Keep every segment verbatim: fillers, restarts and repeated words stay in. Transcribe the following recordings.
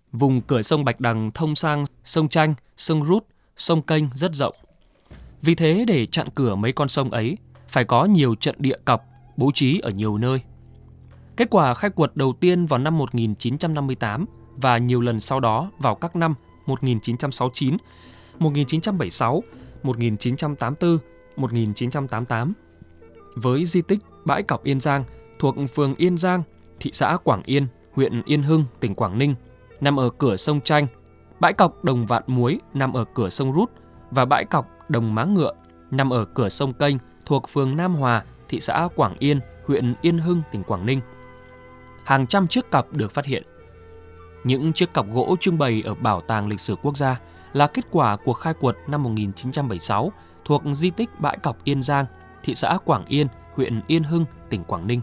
Vùng cửa sông Bạch Đằng thông sang sông Chanh, sông Rút, sông Kênh rất rộng. Vì thế để chặn cửa mấy con sông ấy, phải có nhiều trận địa cọc bố trí ở nhiều nơi. Kết quả khai quật đầu tiên vào năm một nghìn chín trăm năm mươi tám và nhiều lần sau đó vào các năm một nghìn chín trăm sáu mươi chín, một nghìn chín trăm bảy mươi sáu, một nghìn chín trăm tám mươi tư, một nghìn chín trăm tám mươi tám. Với di tích Bãi Cọc Yên Giang thuộc phường Yên Giang, thị xã Quảng Yên, huyện Yên Hưng, tỉnh Quảng Ninh, nằm ở cửa sông Chanh, Bãi Cọc Đồng Vạn Muối nằm ở cửa sông Rút và Bãi Cọc Đồng Má Ngựa nằm ở cửa sông Kênh thuộc phường Nam Hòa, thị xã Quảng Yên, huyện Yên Hưng, tỉnh Quảng Ninh. Hàng trăm chiếc cọc được phát hiện. Những chiếc cọc gỗ trưng bày ở Bảo tàng Lịch sử Quốc gia là kết quả cuộc khai quật năm một nghìn chín trăm bảy mươi sáu thuộc di tích Bãi Cọc Yên Giang, thị xã Quảng Yên, huyện Yên Hưng, tỉnh Quảng Ninh.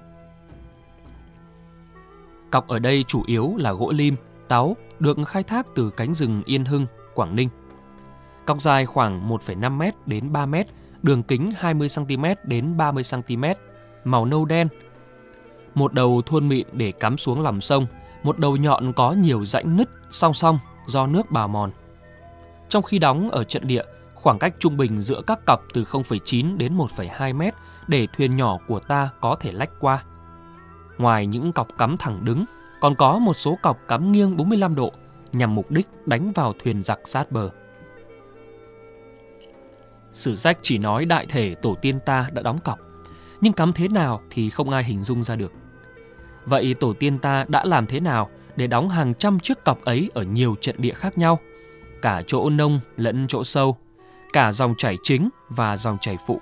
Cọc ở đây chủ yếu là gỗ lim, táo được khai thác từ cánh rừng Yên Hưng, Quảng Ninh. Cọc dài khoảng một phẩy năm mét đến ba mét, đường kính hai mươi xăng ti mét đến ba mươi xăng ti mét, màu nâu đen. Một đầu thuôn mịn để cắm xuống lòng sông, một đầu nhọn có nhiều rãnh nứt song song do nước bào mòn. Trong khi đóng ở trận địa, khoảng cách trung bình giữa các cọc từ không phẩy chín đến một phẩy hai mét để thuyền nhỏ của ta có thể lách qua. Ngoài những cọc cắm thẳng đứng, còn có một số cọc cắm nghiêng bốn mươi lăm độ nhằm mục đích đánh vào thuyền giặc sát bờ. Sử sách chỉ nói đại thể tổ tiên ta đã đóng cọc, nhưng cắm thế nào thì không ai hình dung ra được. Vậy tổ tiên ta đã làm thế nào để đóng hàng trăm chiếc cọc ấy ở nhiều trận địa khác nhau, cả chỗ nông lẫn chỗ sâu, cả dòng chảy chính và dòng chảy phụ?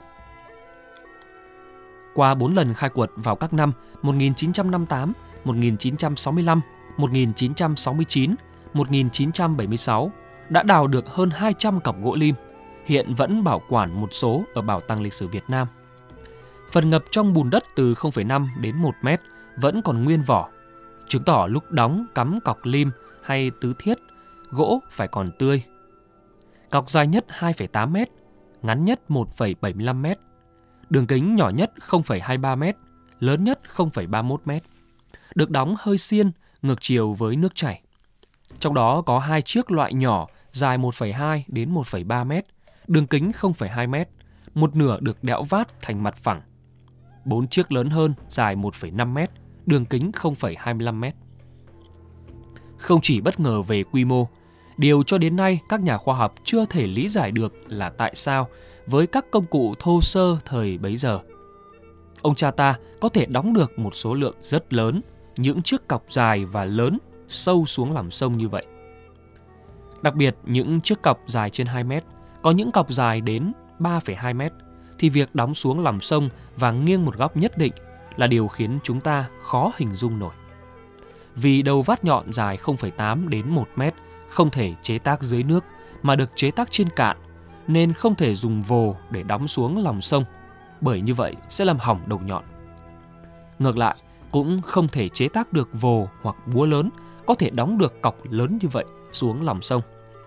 Qua bốn lần khai quật vào các năm một nghìn chín trăm năm mươi tám, một nghìn chín trăm sáu mươi lăm, một nghìn chín trăm sáu mươi chín, một nghìn chín trăm bảy mươi sáu, đã đào được hơn hai trăm cọc gỗ lim, hiện vẫn bảo quản một số ở Bảo tàng Lịch sử Việt Nam. Phần ngập trong bùn đất từ không phẩy năm đến một mét vẫn còn nguyên vỏ, chứng tỏ lúc đóng cắm cọc lim hay tứ thiết, gỗ phải còn tươi. Cọc dài nhất hai phẩy tám mét, ngắn nhất một phẩy bảy mươi lăm mét, đường kính nhỏ nhất không phẩy hai mươi ba mét, lớn nhất không phẩy ba mươi mốt mét, được đóng hơi xiên ngược chiều với nước chảy. Trong đó có hai chiếc loại nhỏ dài một phẩy hai đến một phẩy ba mét, đường kính không phẩy hai mét, một nửa được đẽo vát thành mặt phẳng. Bốn chiếc lớn hơn dài một phẩy năm mét, đường kính không phẩy hai mươi lăm mét. Không chỉ bất ngờ về quy mô, điều cho đến nay các nhà khoa học chưa thể lý giải được là tại sao với các công cụ thô sơ thời bấy giờ, ông cha ta có thể đóng được một số lượng rất lớn những chiếc cọc dài và lớn sâu xuống lòng sông như vậy. Đặc biệt những chiếc cọc dài trên hai mét, có những cọc dài đến ba phẩy hai mét, thì việc đóng xuống lòng sông và nghiêng một góc nhất định là điều khiến chúng ta khó hình dung nổi. Vì đầu vát nhọn dài không phẩy tám đến một mét không thể chế tác dưới nước mà được chế tác trên cạn, nên không thể dùng vồ để đóng xuống lòng sông, bởi như vậy sẽ làm hỏng đầu nhọn. Ngược lại, cũng không thể chế tác được vồ hoặc búa lớn có thể đóng được cọc lớn như vậy xuống lòng sông.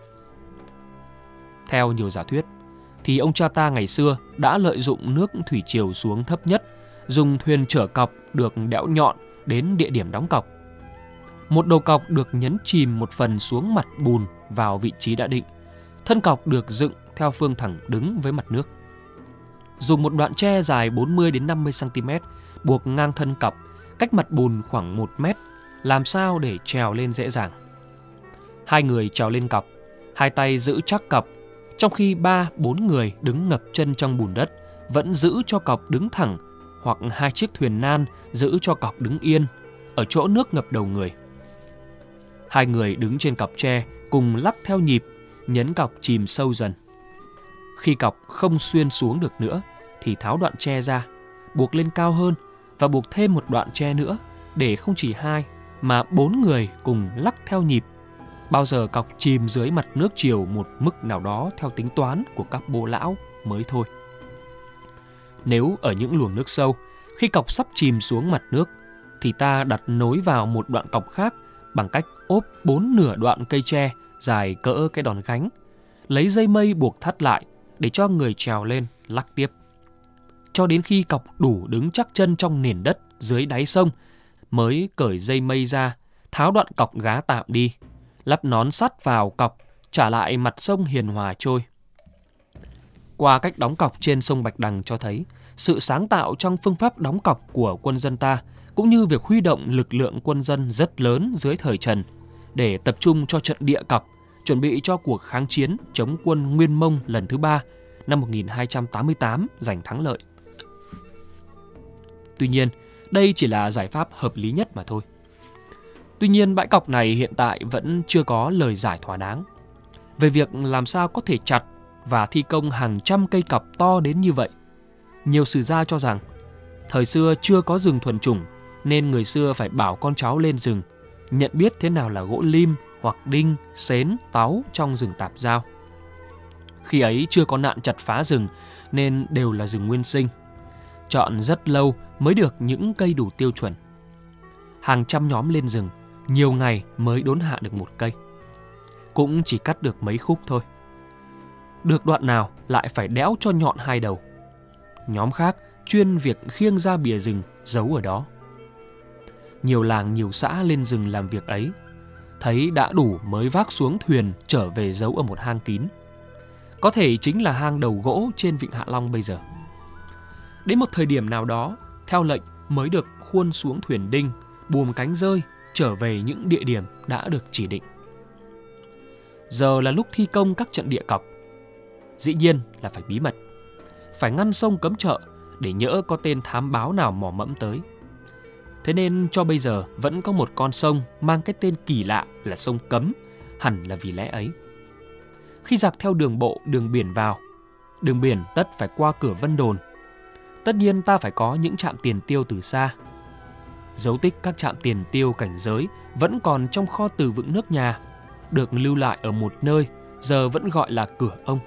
Theo nhiều giả thuyết, thì ông cha ta ngày xưa đã lợi dụng nước thủy triều xuống thấp nhất, dùng thuyền chở cọc được đẽo nhọn đến địa điểm đóng cọc. Một đầu cọc được nhấn chìm một phần xuống mặt bùn vào vị trí đã định. Thân cọc được dựng theo phương thẳng đứng với mặt nước. Dùng một đoạn tre dài bốn mươi đến năm mươi xăng ti mét buộc ngang thân cọc, cách mặt bùn khoảng một mét, làm sao để trèo lên dễ dàng. Hai người trèo lên cọc, hai tay giữ chắc cọc, trong khi ba, bốn người đứng ngập chân trong bùn đất vẫn giữ cho cọc đứng thẳng, hoặc hai chiếc thuyền nan giữ cho cọc đứng yên ở chỗ nước ngập đầu người. Hai người đứng trên cọc tre cùng lắc theo nhịp, nhấn cọc chìm sâu dần. Khi cọc không xuyên xuống được nữa thì tháo đoạn tre ra, buộc lên cao hơn và buộc thêm một đoạn tre nữa để không chỉ hai mà bốn người cùng lắc theo nhịp. Bao giờ cọc chìm dưới mặt nước triều một mức nào đó theo tính toán của các bô lão mới thôi. Nếu ở những luồng nước sâu, khi cọc sắp chìm xuống mặt nước, thì ta đặt nối vào một đoạn cọc khác bằng cách ốp bốn nửa đoạn cây tre dài cỡ cái đòn gánh, lấy dây mây buộc thắt lại để cho người trèo lên lắc tiếp. Cho đến khi cọc đủ đứng chắc chân trong nền đất dưới đáy sông, mới cởi dây mây ra, tháo đoạn cọc gá tạm đi, lắp nón sắt vào cọc, trả lại mặt sông hiền hòa trôi. Qua cách đóng cọc trên sông Bạch Đằng cho thấy sự sáng tạo trong phương pháp đóng cọc của quân dân ta, cũng như việc huy động lực lượng quân dân rất lớn dưới thời Trần để tập trung cho trận địa cọc, chuẩn bị cho cuộc kháng chiến chống quân Nguyên Mông lần thứ ba năm một nghìn hai trăm tám mươi tám giành thắng lợi. Tuy nhiên, đây chỉ là giải pháp hợp lý nhất mà thôi. Tuy nhiên, bãi cọc này hiện tại vẫn chưa có lời giải thỏa đáng về việc làm sao có thể chặt và thi công hàng trăm cây cọc to đến như vậy. Nhiều sử gia cho rằng thời xưa chưa có rừng thuần chủng nên người xưa phải bảo con cháu lên rừng, nhận biết thế nào là gỗ lim hoặc đinh, sến, táu trong rừng tạp giao. Khi ấy chưa có nạn chặt phá rừng nên đều là rừng nguyên sinh. Chọn rất lâu mới được những cây đủ tiêu chuẩn. Hàng trăm nhóm lên rừng, nhiều ngày mới đốn hạ được một cây. Cũng chỉ cắt được mấy khúc thôi. Được đoạn nào lại phải đẽo cho nhọn hai đầu. Nhóm khác chuyên việc khiêng ra bìa rừng giấu ở đó. Nhiều làng nhiều xã lên rừng làm việc ấy, thấy đã đủ mới vác xuống thuyền trở về giấu ở một hang kín. Có thể chính là hang đầu gỗ trên vịnh Hạ Long bây giờ. Đến một thời điểm nào đó, theo lệnh mới được khuôn xuống thuyền đinh, buồm cánh rơi, trở về những địa điểm đã được chỉ định. Giờ là lúc thi công các trận địa cọc. Dĩ nhiên là phải bí mật, phải ngăn sông cấm chợ để nhỡ có tên thám báo nào mò mẫm tới. Thế nên cho bây giờ vẫn có một con sông mang cái tên kỳ lạ là sông Cấm, hẳn là vì lẽ ấy. Khi giặc theo đường bộ, đường biển vào, đường biển tất phải qua cửa Vân Đồn. Tất nhiên ta phải có những trạm tiền tiêu từ xa. Dấu tích các trạm tiền tiêu cảnh giới vẫn còn trong kho từ vựng nước nhà, được lưu lại ở một nơi giờ vẫn gọi là cửa ông.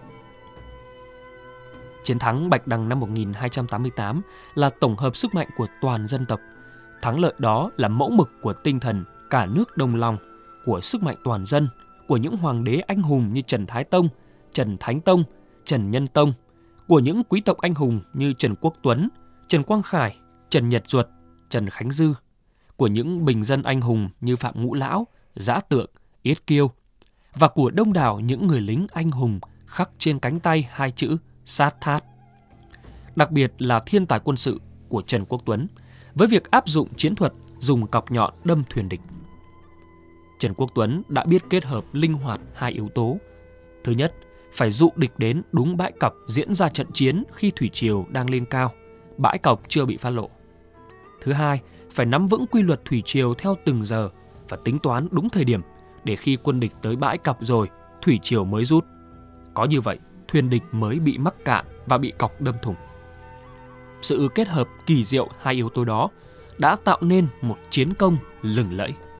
Chiến thắng Bạch Đằng năm một nghìn hai trăm tám mươi tám là tổng hợp sức mạnh của toàn dân tộc. Thắng lợi đó là mẫu mực của tinh thần cả nước đồng lòng, của sức mạnh toàn dân, của những hoàng đế anh hùng như Trần Thái Tông, Trần Thánh Tông, Trần Nhân Tông, của những quý tộc anh hùng như Trần Quốc Tuấn, Trần Quang Khải, Trần Nhật Duật, Trần Khánh Dư, của những bình dân anh hùng như Phạm Ngũ Lão, Dã Tượng, Yết Kiêu, và của đông đảo những người lính anh hùng khắc trên cánh tay hai chữ sát thát. Đặc biệt là thiên tài quân sự của Trần Quốc Tuấn, với việc áp dụng chiến thuật dùng cọc nhọn đâm thuyền địch. Trần Quốc Tuấn đã biết kết hợp linh hoạt hai yếu tố. Thứ nhất, phải dụ địch đến đúng bãi cọc diễn ra trận chiến khi thủy triều đang lên cao, bãi cọc chưa bị phát lộ. Thứ hai, phải nắm vững quy luật thủy triều theo từng giờ và tính toán đúng thời điểm để khi quân địch tới bãi cọc rồi, thủy triều mới rút. Có như vậy, thuyền địch mới bị mắc cạn và bị cọc đâm thủng. Sự kết hợp kỳ diệu hai yếu tố đó đã tạo nên một chiến công lừng lẫy.